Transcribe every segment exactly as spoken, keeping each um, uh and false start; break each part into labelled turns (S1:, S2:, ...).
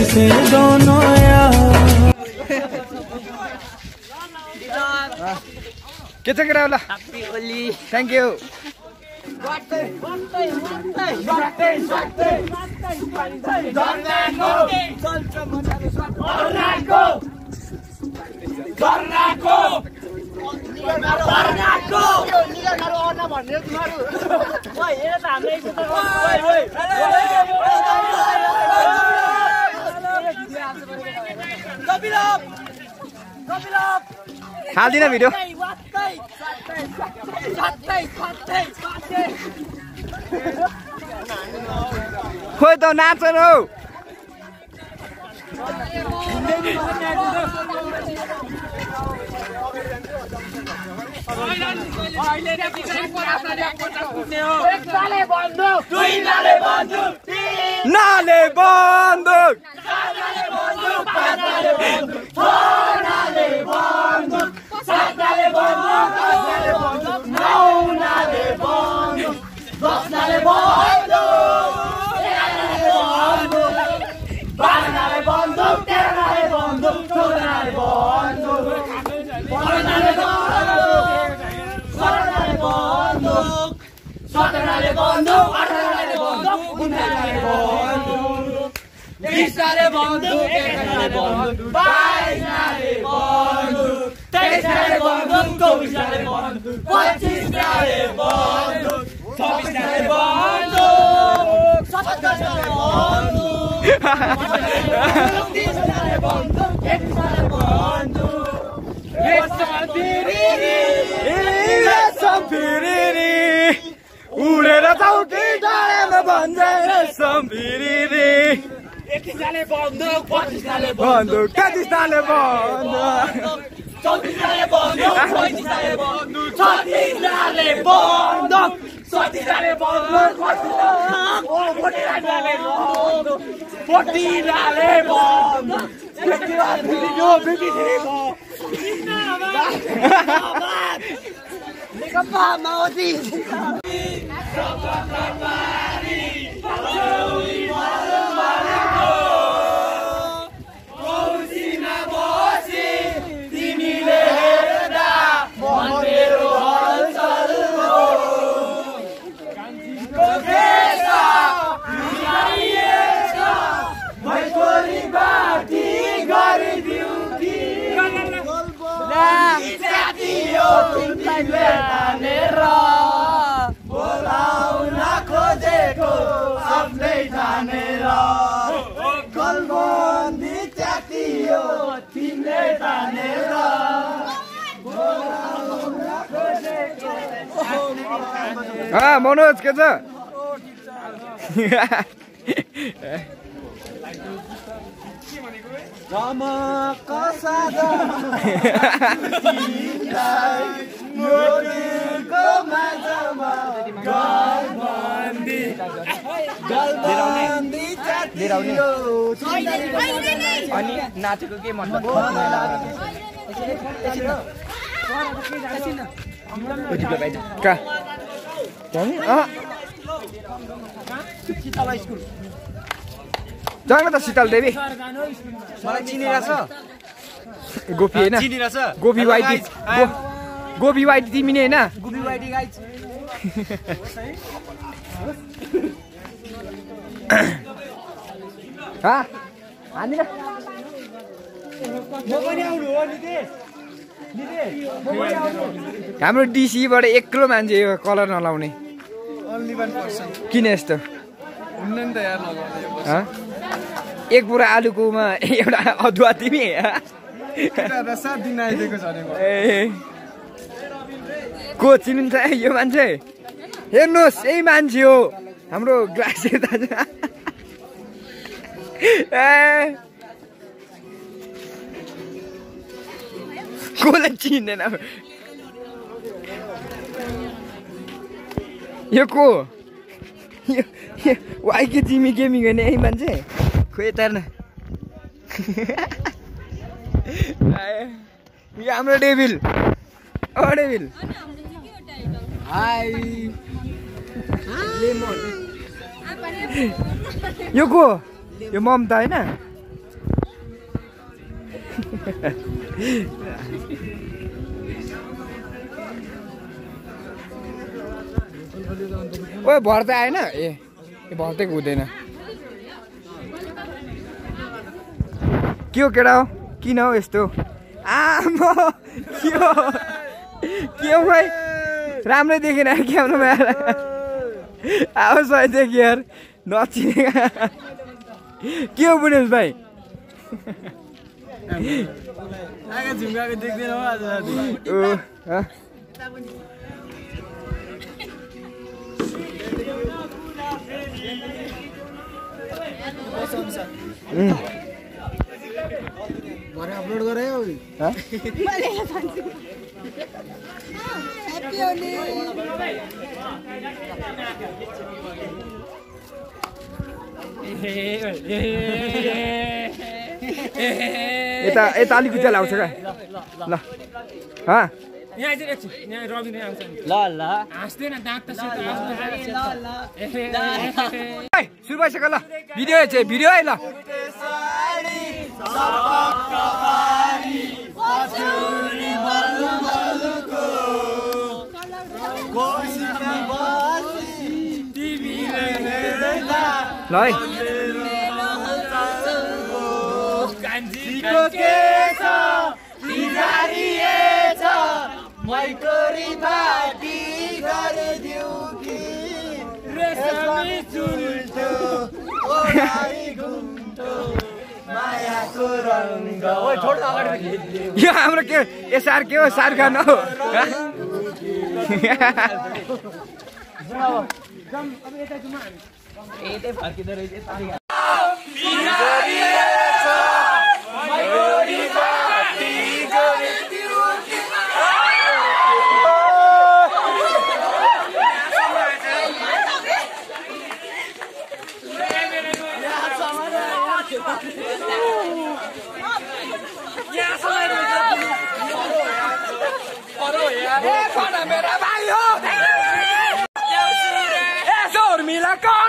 S1: से दोनों यार।
S2: के छ केटा होला
S3: ह्यापी होली
S2: थ्यांक यू हाल्दिन भिडियो खोइ त नाच न हौ नाले बन्दुक
S4: Isale bonduk, ekale bonduk, baisale bonduk, teisale bonduk, chobisale bonduk, pachisale bonduk, chobisale bonduk, satasale bonduk, tisale bonduk, ekale bonduk, resam piriri, resam piriri, उडेर चौकी डाँडामा भन्छ रेशम भिरिरी एकतिसले बन्दुक पच्चिसले बन्दुक तेत्तिसले बन्दुक चौतिसले बन्दुक पैँतिसले बन्दुक छत्तिसले बन्दुक सत्तिसले बन्दुक फोर्टिसले बन्दुक फोर्टिसले बन्दुक यो बिकिसकेको Come on, Maudie!
S2: हाँ मनोज के छ अनि नाचेको के मन पर्छ जानु त शीतल देवी
S4: मलाई चिनिरा छ
S2: गोपी हैन
S4: चिनिरा छ
S2: गोपी वाइटी गोपी वाइटी तिमी नै हैन
S4: गोपी वाइटी गाइज
S2: हा हान्दिन
S4: म पनि आउनु हो नितेश नितेश म पनि आउनु
S2: हाम्रो डीसी बाट एक्लो मान्छे यो कलर नलाउने
S4: ओन्ली वन पर्सन
S2: किन यस्तो
S4: हुन्न नि त यार लगाउने यो
S2: ह एक बुरा आलुकोमा एउटा अदुवा तिमी
S4: केटा सात दिन आइदिएको छ नि म
S2: ए को चिनिन्छ यो मान्छे हेर्नुहोस् यही मान्छे हो हाम्रो ग्लासियर दाजु ए कसलाई चिन्दैन यो को वाइके जिमी गेमिङ होइन यही मान्छे खोइ तार्न यो हाम्रो डेभिल ओ डेभिल हाई लेमन यो को यो ममता हैन ओए भर्दै आएन ए भर्दै हुँदैन के हो केटा हो किन हो यस्तो आमा के हो के हो भाइ राम्रै देखेन क्यामेरामा आओस् भाइ देखि यार नचिने के हो बुनेश भाइ
S1: झुम्काको देख्दैन आज भरे अपलोड गरे हो
S2: यता यता अलिक उज्यालो आउँछ क्या ल हाँ
S4: यहाँ चाहिँ एकछिन यहाँ रवि नै आउँछ नि
S1: ल ल
S4: हाँस्दैन दाँत त सेतो
S2: सुरु भइसक्यो ल भिडियो चाहिँ भिडियो है ल ल है
S1: मैकोरी पार्टी गरिदिउ कि रेशमी चुल्टो ओराई घुम्टो मायाको रङ्ग ओइ छोड अगाडि
S2: यो हाम्रो के एसआर के हो शाहरुख खान हो
S1: यतै फर्किँदो रहेछ
S2: मेरा भाई हो ऐसा उर्मिला कौन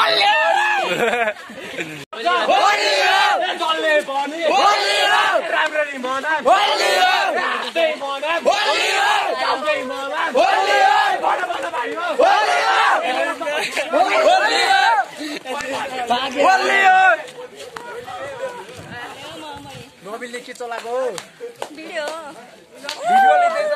S1: मोबिलले के चलाएको
S3: भिडियो
S1: भिडियो लिँदैछ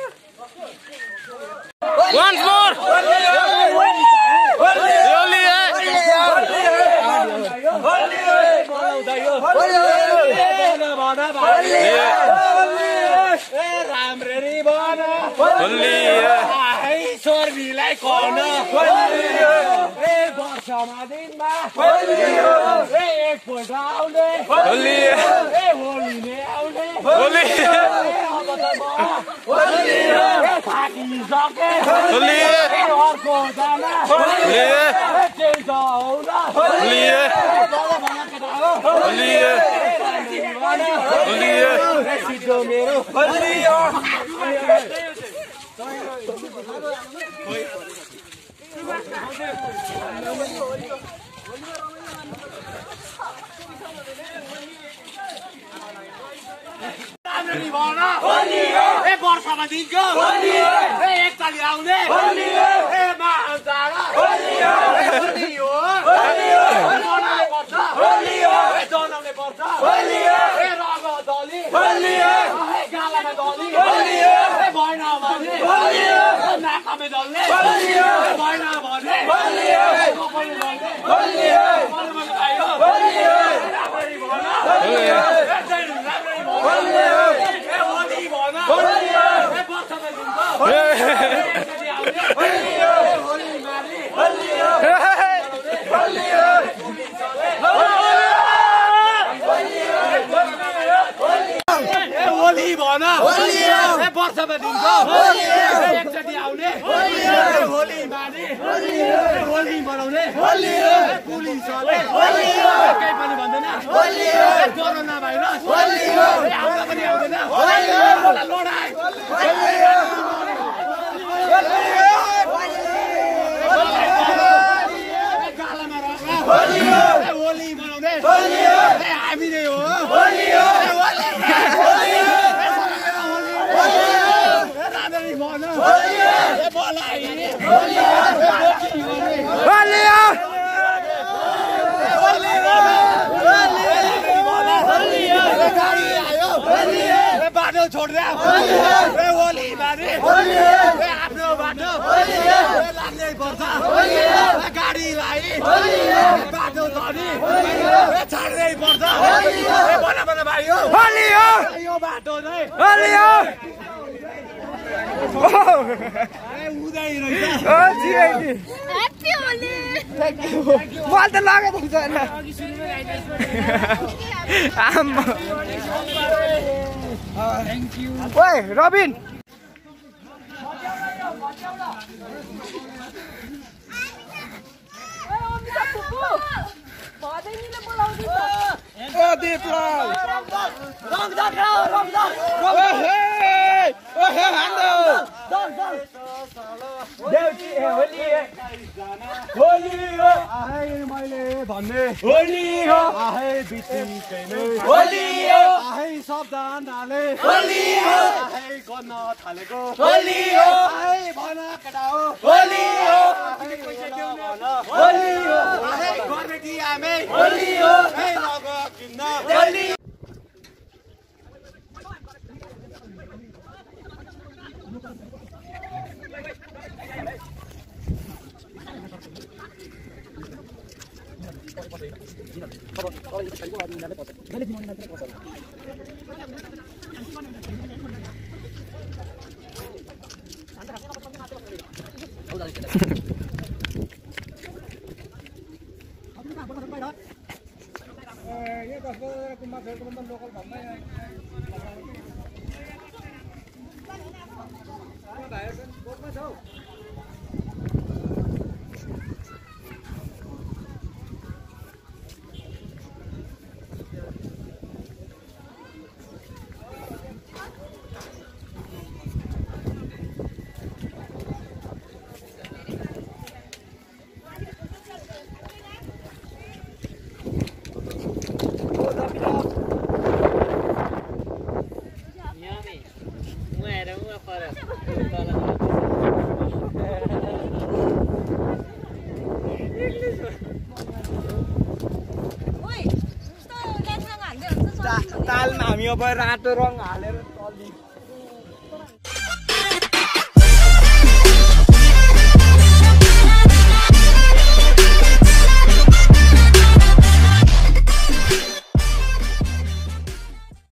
S5: Once more!
S1: छोरीलाई कन वर्षमा दिनमा एकपल्ट आउने होली नै आउने थाकिसके अर्को जाना सिद्धो मेरो एक वर्षमा दिनको एक ताली आउने जनाउने पर्छ रग दली गालामा दली भएन भने नाकामे दल्ने भएन भने कपाली दल्ने राम्ररी भन होली भन वर्षमा दिन्छ होली मारी होली भन वर्षमा दिन्छ एकचोटि आउने होली माने होली मनाउने पुलिसले केही पनि भन्दैन कोरोना भाइरस आउन पनि आउँदैन लडाई गालामा होली मनाउने हामी नै हो बाटो छोड्दा होली बारे आफ्नो बाटो लाग्नै पर्छ गाडीलाई बाटो धनी छाड्नै पर्छ बना बना भाइ हो होली हो यो बाटो नै होली हो उदै रहेछ ओ जिएटी ह्यापी होली मलाई त लागेको छैन आम्मा थ्याङ्क यू ओए रबिन ओ दीपलाल रङ दक्रा रङ दक ओहे ओहे हान्डो दक दक देउटी होली होली हो आए मैले भन्ने होली हो आए बितिकै नै होली हो आए शब्द नाले होली हो आए गर्न थालेको होली हो आए भन केटा हो होली हो आए पैसा देउन होली हो आए गर्ने कि आमे होली हो ए लग किन्न होली तालमा हामी अब रातो रङ हालेर